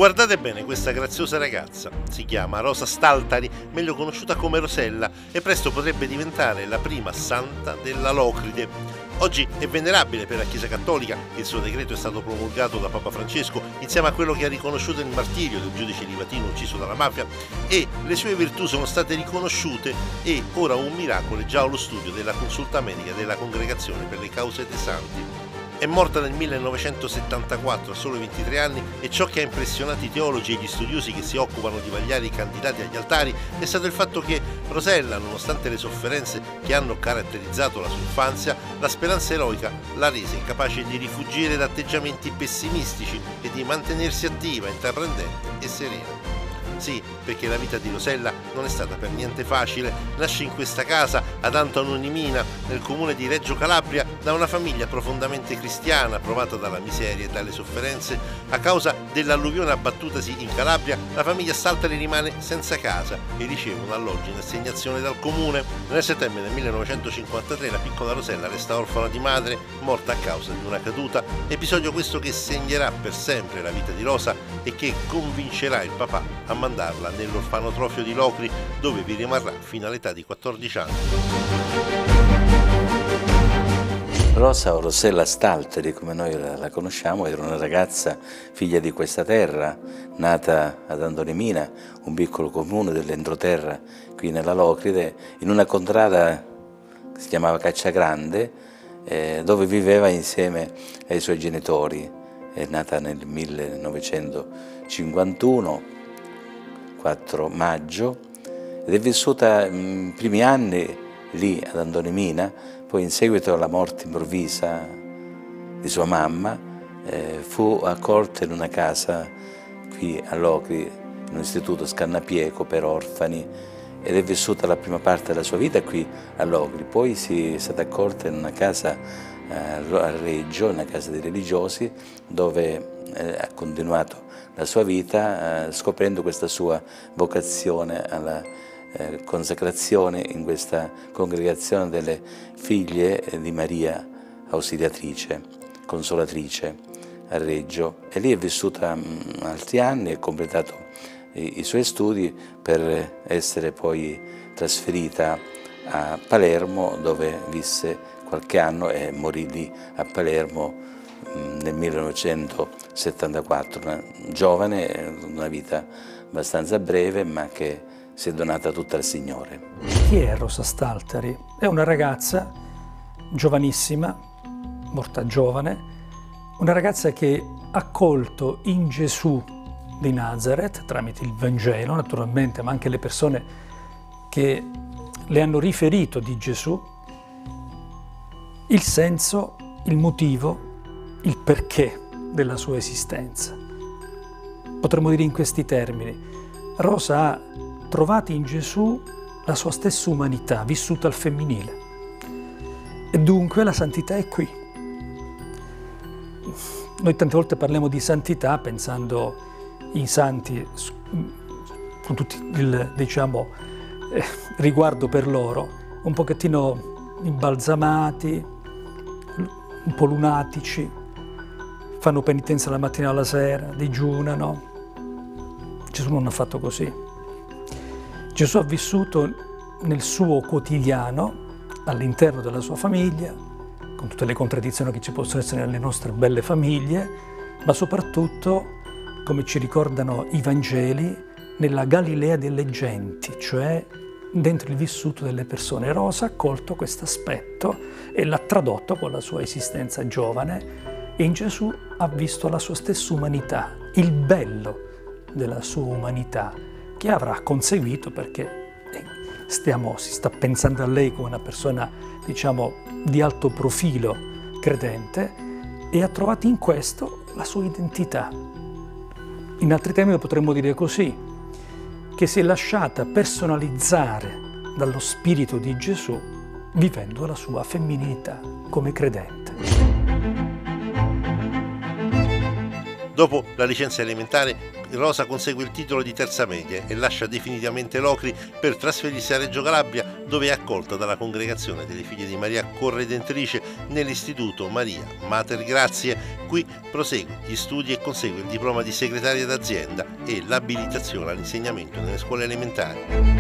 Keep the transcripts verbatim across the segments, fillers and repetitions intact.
Guardate bene questa graziosa ragazza, si chiama Rosa Staltari, meglio conosciuta come Rosella, e presto potrebbe diventare la prima santa della Locride. Oggi è venerabile per la Chiesa Cattolica, il suo decreto è stato promulgato da Papa Francesco insieme a quello che ha riconosciuto il martirio del giudice livatino ucciso dalla mafia, e le sue virtù sono state riconosciute, e ora un miracolo è già allo studio della consulta medica della Congregazione per le Cause dei Santi. È morta nel millenovecentosettantaquattro a solo ventitré anni, e ciò che ha impressionato i teologi e gli studiosi che si occupano di vagliare i candidati agli altari è stato il fatto che Rosella, nonostante le sofferenze che hanno caratterizzato la sua infanzia, la speranza eroica l'ha resa capace di rifuggire da atteggiamenti pessimistici e di mantenersi attiva, intraprendente e serena. Sì, perché la vita di Rosella non è stata per niente facile. Nasce in questa casa ad Antonimina, nel comune di Reggio Calabria, da una famiglia profondamente cristiana, provata dalla miseria e dalle sofferenze. A causa dell'alluvione abbattutasi in Calabria, la famiglia Staltari rimane senza casa e riceve un alloggio in assegnazione dal comune. Nel settembre del millenovecentocinquantatré la piccola Rosella resta orfana di madre, morta a causa di una caduta, episodio questo che segnerà per sempre la vita di Rosa e che convincerà il papà a mandarla nell'orfanotrofio di Locri, dove vi rimarrà fino all'età di quattordici anni. Rosa o Rosella Staltari, come noi la conosciamo, era una ragazza figlia di questa terra, nata ad Antonimina, un piccolo comune dell'entroterra qui nella Locride, in una contrada che si chiamava Cacciagrande, eh, dove viveva insieme ai suoi genitori. È nata nel millenovecentocinquantuno, quattro maggio, ed è vissuta i primi anni lì ad Antonimina. Poi in seguito alla morte improvvisa di sua mamma eh, fu accolta in una casa qui a Locri, in un istituto Scannapieco per orfani, ed è vissuta la prima parte della sua vita qui a Locri. Poi si è stata accolta in una casa eh, a Reggio, una casa dei religiosi, dove eh, ha continuato la sua vita eh, scoprendo questa sua vocazione alla eh, consacrazione in questa congregazione delle figlie di Maria Ausiliatrice, Consolatrice a Reggio, e lì è vissuta mh, altri anni e ha completato i, i suoi studi per essere poi trasferita a Palermo, dove visse qualche anno e morì lì a Palermo mh, nel millenovecentosettantaquattro, una giovane, una vita abbastanza breve, ma che si è donata tutta al Signore. Chi è Rosa Staltari? È una ragazza giovanissima, morta giovane, una ragazza che ha colto in Gesù di Nazareth, tramite il Vangelo naturalmente, ma anche le persone che le hanno riferito di Gesù, il senso, il motivo, il perché della sua esistenza. Potremmo dire in questi termini: Rosa ha trovato in Gesù la sua stessa umanità, vissuta al femminile. E dunque la santità è qui. Noi tante volte parliamo di santità pensando in santi, con tutto il, diciamo, eh, riguardo per loro, un pochettino imbalsamati, un po' lunatici, fanno penitenza la mattina e la sera, digiunano. Gesù non ha fatto così. Gesù ha vissuto nel suo quotidiano, all'interno della sua famiglia, con tutte le contraddizioni che ci possono essere nelle nostre belle famiglie, ma soprattutto, come ci ricordano i Vangeli, nella Galilea delle genti, cioè dentro il vissuto delle persone. Rosa ha colto questo aspetto e l'ha tradotto con la sua esistenza giovane, e in Gesù ha visto la sua stessa umanità, il bello della sua umanità, che avrà conseguito perché stiamo, si sta pensando a lei come una persona, diciamo, di alto profilo credente, e ha trovato in questo la sua identità. In altri termini potremmo dire così, che si è lasciata personalizzare dallo Spirito di Gesù, vivendo la sua femminilità come credente. Dopo la licenza elementare, Rosa consegue il titolo di terza media e lascia definitivamente Locri per trasferirsi a Reggio Calabria, dove è accolta dalla congregazione delle Figlie di Maria Corredentrice nell'Istituto Maria Mater Grazie. Qui prosegue gli studi e consegue il diploma di segretaria d'azienda e l'abilitazione all'insegnamento nelle scuole elementari.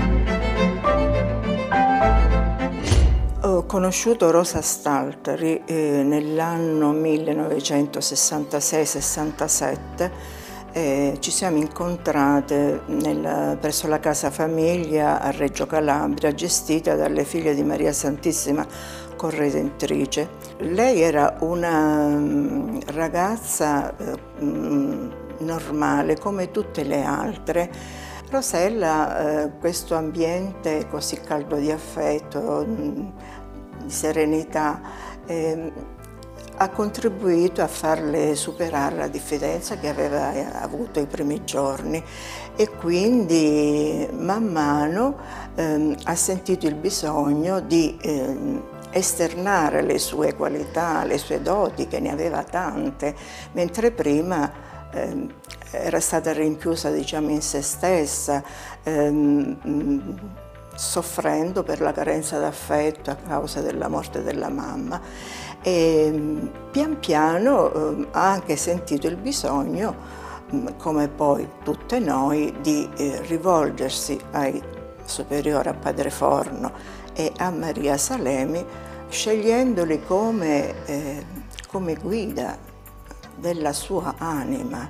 Ho conosciuto Rosa Staltari eh, nell'anno millenovecentosessantasei sessantasette. Eh, ci siamo incontrate nel, presso la Casa Famiglia a Reggio Calabria, gestita dalle Figlie di Maria Santissima Corredentrice. Lei era una um, ragazza um, normale come tutte le altre. Rosella, eh, questo ambiente così caldo di affetto, um, di serenità, eh, ha contribuito a farle superare la diffidenza che aveva avuto i primi giorni e quindi man mano ehm, ha sentito il bisogno di ehm, esternare le sue qualità, le sue doti, che ne aveva tante, mentre prima ehm, era stata rinchiusa, diciamo, in se stessa, ehm, soffrendo per la carenza d'affetto a causa della morte della mamma. E pian piano eh, ha anche sentito il bisogno, come poi tutte noi, di eh, rivolgersi ai superiori, a Padre Forno e a Maria Salemi, scegliendoli come, eh, come guida della sua anima.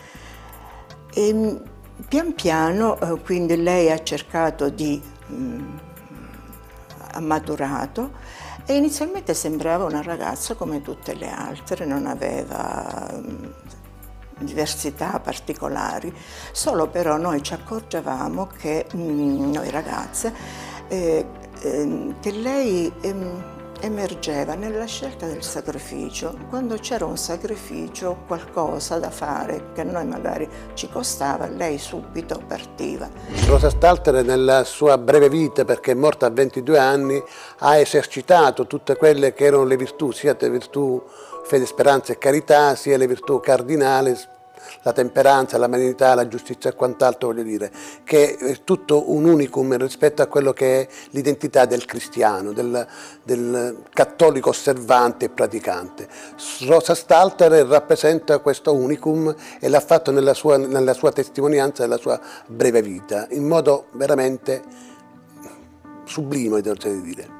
E pian piano eh, quindi lei ha cercato di, mh, ha maturato. E inizialmente sembrava una ragazza come tutte le altre, non aveva um, diversità particolari, solo però noi ci accorgevamo che, um, noi ragazze, eh, eh, che lei eh, emergeva nella scelta del sacrificio. Quando c'era un sacrificio, qualcosa da fare che a noi magari ci costava, lei subito partiva. Rosa Staltari nella sua breve vita, perché è morta a ventidue anni, ha esercitato tutte quelle che erano le virtù, sia le virtù fede, speranza e carità, sia le virtù cardinali, la temperanza, la magnanimità, la giustizia e quant'altro, voglio dire, che è tutto un unicum rispetto a quello che è l'identità del cristiano, del, del cattolico osservante e praticante. Rosa Staltari rappresenta questo unicum e l'ha fatto nella sua, nella sua testimonianza della sua breve vita, in modo veramente sublime, devo dire.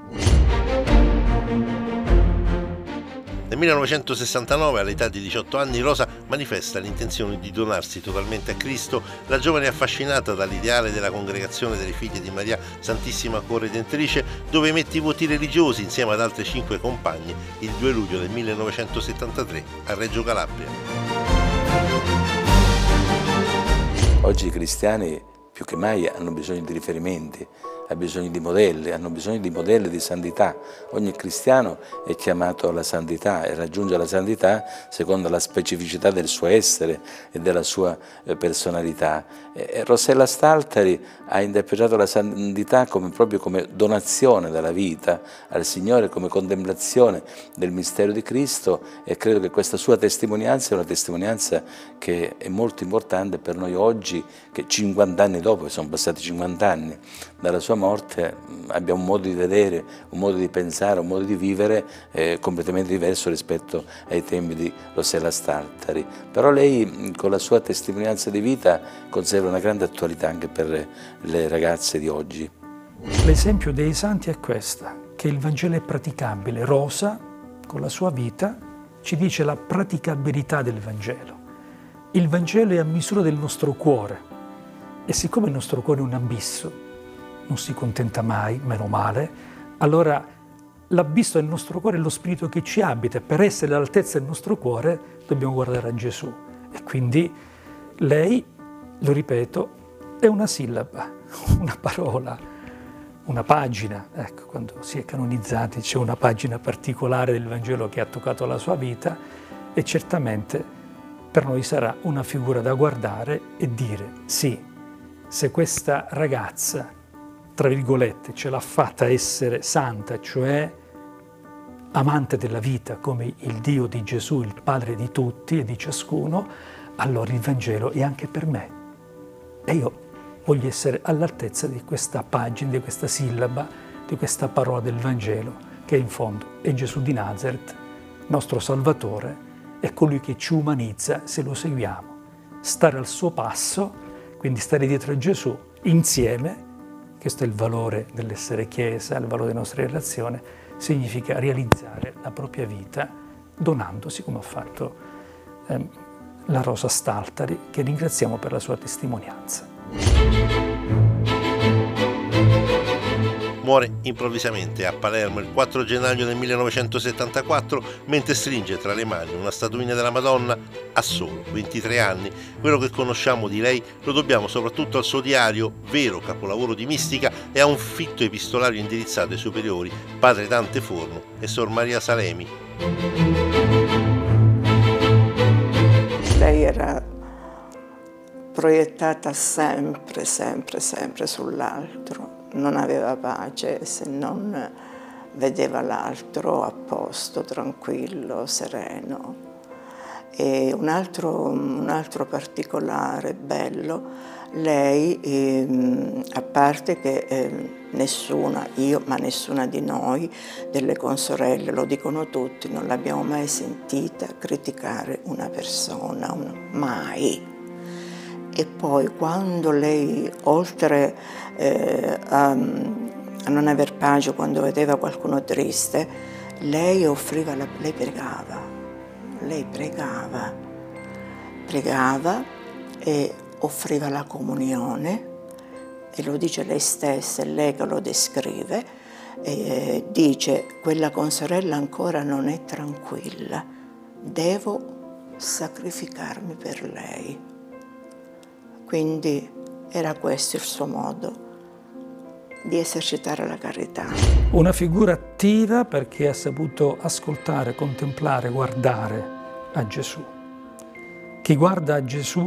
Nel millenovecentosessantanove, all'età di diciotto anni, Rosa manifesta l'intenzione di donarsi totalmente a Cristo. La giovane è affascinata dall'ideale della congregazione delle Figlie di Maria Santissima Corredentrice, dove emette i voti religiosi insieme ad altre cinque compagne il due luglio del millenovecentosettantatré a Reggio Calabria. Oggi i cristiani più che mai hanno bisogno di riferimenti, hanno bisogno di modelli, hanno bisogno di modelli di santità. Ogni cristiano è chiamato alla santità e raggiunge la santità secondo la specificità del suo essere e della sua personalità. E Rosella Staltari ha interpretato la santità come, proprio come donazione della vita al Signore, come contemplazione del mistero di Cristo, e credo che questa sua testimonianza è una testimonianza che è molto importante per noi oggi, che cinquanta anni dopo, sono passati cinquanta anni dalla sua morte, abbiamo un modo di vedere, un modo di pensare, un modo di vivere eh, completamente diverso rispetto ai tempi di Rosella Staltari. Però lei, con la sua testimonianza di vita, conserva una grande attualità anche per le ragazze di oggi. L'esempio dei santi è questa, che il Vangelo è praticabile. Rosa, con la sua vita, ci dice la praticabilità del Vangelo. Il Vangelo è a misura del nostro cuore, e siccome il nostro cuore è un abisso, non si contenta mai, meno male, allora l'abisso del nostro cuore è lo spirito che ci abita, e per essere all'altezza del nostro cuore dobbiamo guardare a Gesù. E quindi lei, lo ripeto, è una sillaba, una parola, una pagina. Ecco, quando si è canonizzati c'è una pagina particolare del Vangelo che ha toccato la sua vita, e certamente per noi sarà una figura da guardare e dire sì, se questa ragazza, tra virgolette, ce l'ha fatta essere santa, cioè amante della vita come il Dio di Gesù, il Padre di tutti e di ciascuno, allora il Vangelo è anche per me. E io voglio essere all'altezza di questa pagina, di questa sillaba di questa parola del Vangelo, che in fondo è Gesù di Nazareth, nostro Salvatore, è colui che ci umanizza se lo seguiamo. Stare al suo passo, quindi stare dietro a Gesù, insieme, questo è il valore dell'essere Chiesa, il valore delle nostre relazioni, significa realizzare la propria vita donandosi, come ha fatto eh, la Rosa Staltari, che ringraziamo per la sua testimonianza. Muore improvvisamente a Palermo il quattro gennaio del millenovecentosettantaquattro mentre stringe tra le mani una statuina della Madonna a solo ventitré anni. Quello che conosciamo di lei lo dobbiamo soprattutto al suo diario, vero capolavoro di mistica, e a un fitto epistolario indirizzato ai superiori Padre Dante Forno e Sor Maria Salemi. Lei era proiettata sempre, sempre, sempre sull'altro. Non aveva pace se non vedeva l'altro a posto, tranquillo, sereno. E un altro, un altro particolare bello, lei, ehm, a parte che eh, nessuna, io, ma nessuna di noi, delle consorelle, lo dicono tutti, non l'abbiamo mai sentita criticare una persona, un, mai. E poi quando lei, oltre eh, a, a non aver pace, quando vedeva qualcuno triste, lei offriva, la, lei pregava, lei pregava, pregava e offriva la comunione, e lo dice lei stessa, è lei che lo descrive, e dice: quella consorella ancora non è tranquilla, devo sacrificarmi per lei. Quindi era questo il suo modo di esercitare la carità. Una figura attiva perché ha saputo ascoltare, contemplare, guardare a Gesù. Chi guarda a Gesù,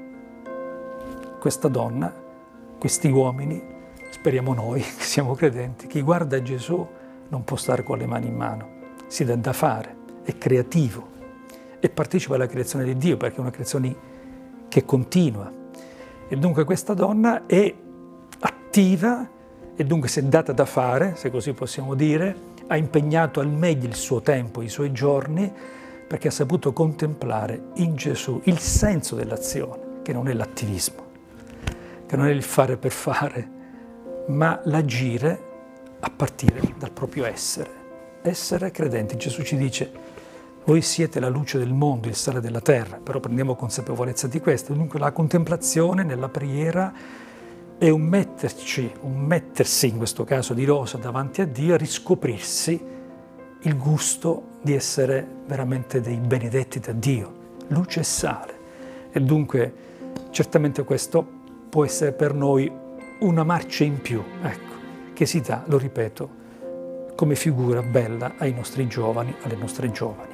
questa donna, questi uomini, speriamo noi che siamo credenti, chi guarda a Gesù non può stare con le mani in mano, si dà da fare, è creativo e partecipa alla creazione di Dio, perché è una creazione che continua. E dunque questa donna è attiva e dunque si è data da fare, se così possiamo dire, ha impegnato al meglio il suo tempo, i suoi giorni, perché ha saputo contemplare in Gesù il senso dell'azione, che non è l'attivismo, che non è il fare per fare, ma l'agire a partire dal proprio essere. Essere credenti. Gesù ci dice: voi siete la luce del mondo, il sale della terra, però prendiamo consapevolezza di questo. Dunque la contemplazione nella preghiera è un metterci, un mettersi, in questo caso di Rosa, davanti a Dio, a riscoprirsi il gusto di essere veramente dei benedetti da Dio, luce e sale. E dunque certamente questo può essere per noi una marcia in più, ecco, che si dà, lo ripeto, come figura bella ai nostri giovani, alle nostre giovani.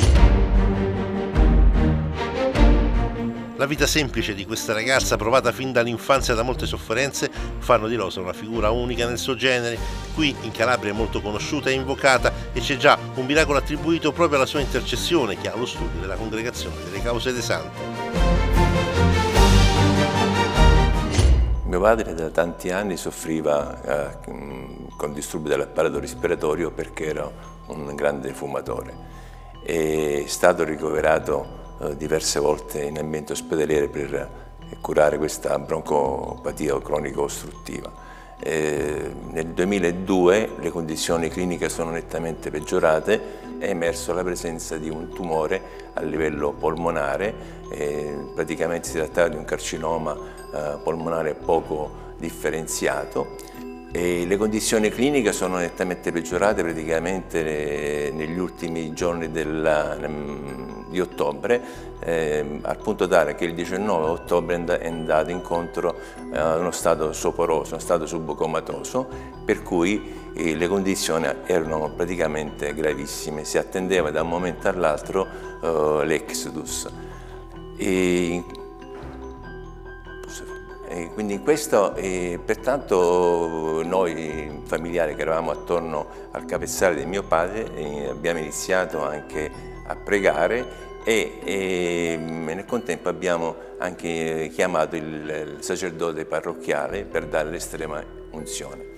La vita semplice di questa ragazza, provata fin dall'infanzia da molte sofferenze, fanno di Rosa una figura unica nel suo genere. Qui in Calabria è molto conosciuta e invocata, e c'è già un miracolo attribuito proprio alla sua intercessione, che ha lo studio della Congregazione delle Cause dei Santi. Mio padre da tanti anni soffriva eh, con disturbi dell'apparato respiratorio perché era un grande fumatore. È stato ricoverato eh, diverse volte in ambiente ospedaliero per eh, curare questa broncopatia cronica ostruttiva. Eh, nel duemiladue le condizioni cliniche sono nettamente peggiorate, è emerso la presenza di un tumore a livello polmonare, eh, praticamente si trattava di un carcinoma eh, polmonare poco differenziato. E le condizioni cliniche sono nettamente peggiorate praticamente negli ultimi giorni della, di ottobre, eh, al punto tale che il diciannove ottobre è andato incontro a uno stato soporoso, uno stato subcomatoso, per cui eh, le condizioni erano praticamente gravissime, si attendeva da un momento all'altro eh, l'exodus. E, E quindi in questo, eh, pertanto, noi familiari che eravamo attorno al capezzale di mio padre eh, abbiamo iniziato anche a pregare e, e nel contempo abbiamo anche chiamato il, il sacerdote parrocchiale per dare l'estrema unzione.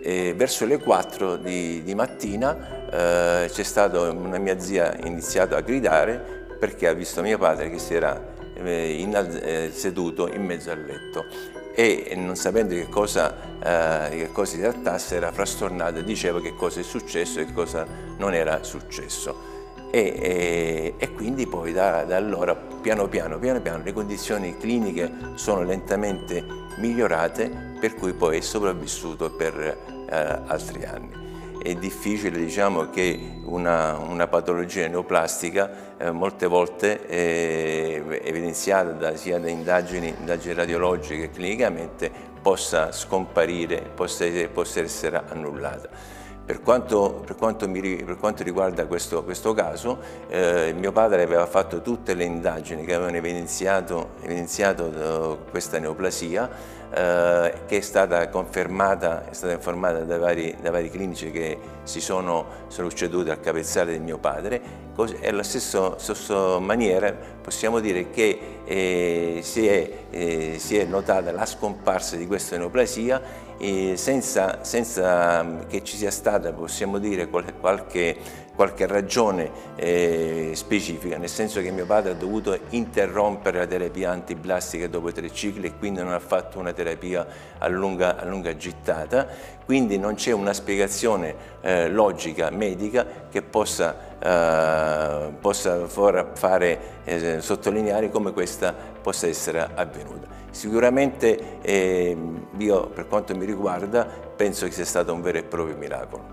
e verso le quattro di, di mattina eh, c'è stata una mia zia ha iniziato a gridare perché ha visto mio padre che si era eh, in, eh, seduto in mezzo al letto e non sapendo che cosa, eh, che cosa si trattasse era frastornato e diceva che cosa è successo e che cosa non era successo. E, e, e quindi poi da, da allora piano piano, piano piano le condizioni cliniche sono lentamente migliorate, per cui poi è sopravvissuto per eh, altri anni. È difficile, diciamo, che una, una patologia neoplastica eh, molte volte è evidenziata da, sia da indagini, indagini radiologiche che clinicamente possa scomparire, possa, possa essere annullata. Per quanto, per, quanto mi, per quanto riguarda questo, questo caso, eh, mio padre aveva fatto tutte le indagini che avevano evidenziato, evidenziato questa neoplasia, eh, che è stata confermata, è stata confermata da vari, da vari clinici che si sono succeduti al capezzale di mio padre. E alla stessa, stessa maniera possiamo dire che eh, si, è, eh, si è notata la scomparsa di questa neoplasia eh, senza, senza che ci sia stata, possiamo dire, qualche, qualche ragione eh, specifica, nel senso che mio padre ha dovuto interrompere la terapia antiblastica dopo tre cicli e quindi non ha fatto una terapia a lunga, a lunga gittata, quindi non c'è una spiegazione eh, logica, medica, che possa Uh, possa fare eh, sottolineare come questa possa essere avvenuta. Sicuramente eh, io, per quanto mi riguarda, penso che sia stato un vero e proprio miracolo.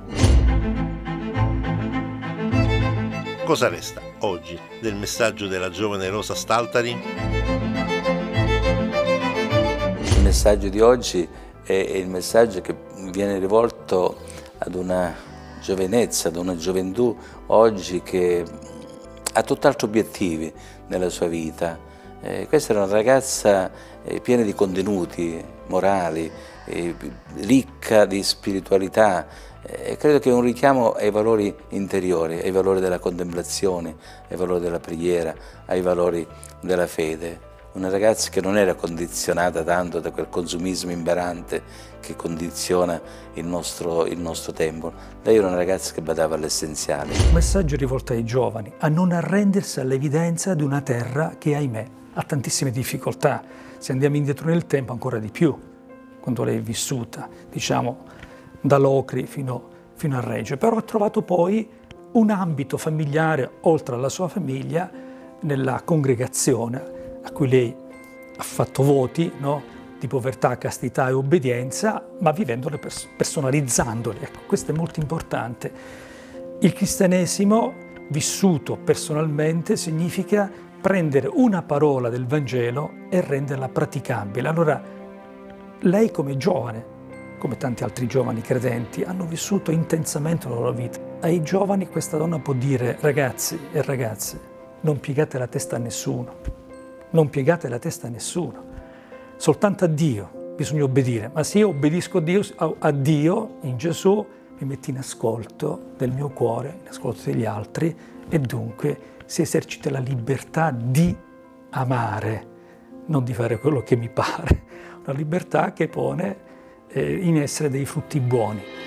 Cosa resta oggi del messaggio della giovane Rosa Staltari? Il messaggio di oggi è il messaggio che viene rivolto ad una giovinezza, ad una gioventù oggi che ha tutt'altri obiettivi nella sua vita. Eh, questa era una ragazza eh, piena di contenuti morali, eh, ricca di spiritualità, e eh, credo che è un richiamo ai valori interiori, ai valori della contemplazione, ai valori della preghiera, ai valori della fede. Una ragazza che non era condizionata tanto da quel consumismo imperante che condiziona il nostro, il nostro tempo. Lei era una ragazza che badava all'essenziale. Un messaggio rivolto ai giovani, a non arrendersi all'evidenza di una terra che, ahimè, ha tantissime difficoltà. Se andiamo indietro nel tempo, ancora di più, quando lei è vissuta, diciamo, da Locri fino, fino a Reggio. Però ha trovato poi un ambito familiare, oltre alla sua famiglia, nella congregazione, a cui lei ha fatto voti, no? Di povertà, castità e obbedienza, ma vivendole, pers personalizzandole. Ecco, questo è molto importante. Il cristianesimo vissuto personalmente significa prendere una parola del Vangelo e renderla praticabile. Allora, lei come giovane, come tanti altri giovani credenti, hanno vissuto intensamente la loro vita. Ai giovani questa donna può dire: ragazzi e ragazze, non piegate la testa a nessuno. Non piegate la testa a nessuno, soltanto a Dio bisogna obbedire, ma se io obbedisco a Dio, a Dio, in Gesù, mi metto in ascolto del mio cuore, in ascolto degli altri, e dunque si esercita la libertà di amare, non di fare quello che mi pare, una libertà che pone eh, in essere dei frutti buoni.